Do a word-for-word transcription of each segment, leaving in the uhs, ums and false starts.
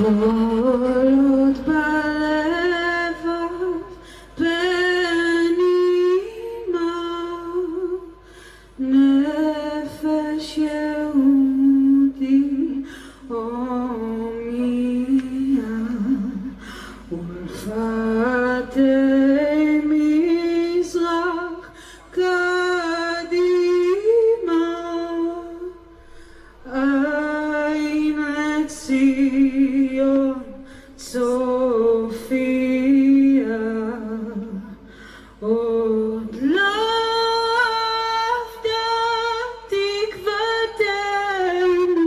קולות בלבב פנימה, נפש יהודי הומיה, ולפתי מזרח קדימה, עין לציון צופיה, עוד לא אבדה תקוותנו,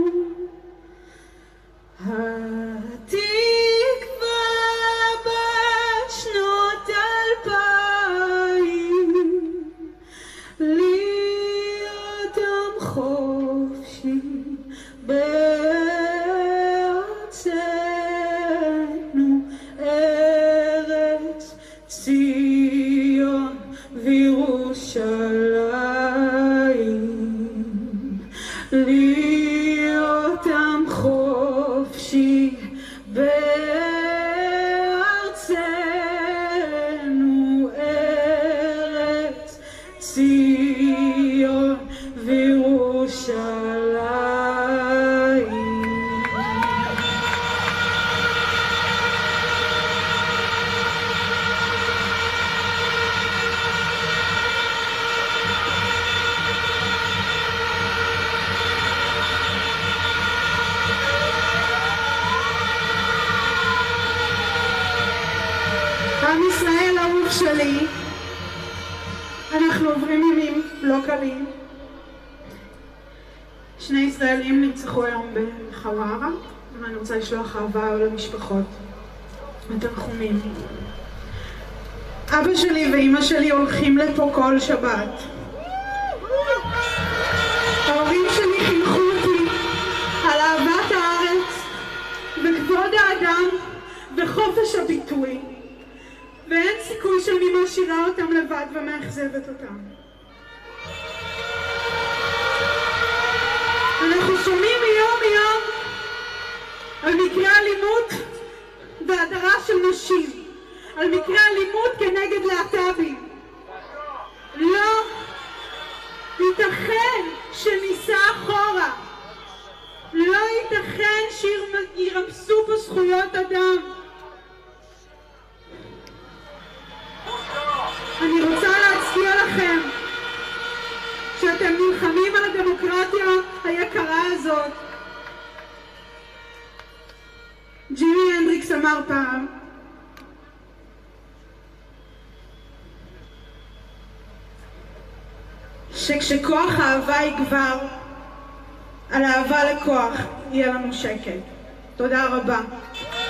התקווה בת שנות אלפיים, להיות עם חופשי בארצנו, ארץ ציון וירושלים, להיות עם חופשי בארצנו, ארץ ציון וירושלים. עם ישראל אהוב שלי, אנחנו עוברים ימים לא קלים. שני ישראלים נרצחו היום בחווארה, ואני רוצה לשלוח אהבה למשפחות ותנחומים. אבא שלי ואמא שלי הולכים לפה כל שבת. ההורים שלי חינכו אותי על אהבת הארץ וכבוד האדם וחופש הביטוי, ואין סיכוי שאני משאירה אותם לבד ומאכזבת אותם. אנחנו שומעים מיום מיום על מקרי אלימות והדרה של נשים, על מקרי אלימות כנגד להט"בים. לא ייתכן שניסע אחורה, לא ייתכן שירמסו פה זכויות אדם. אני רוצה להצדיע לכם שאתם נלחמים על הדמוקרטיה היקרה הזאת. ג'ימי הנדריקס אמר פעם שכשכוח האהבה יגבר על האהבה לכוח יהיה לנו שקט. תודה רבה.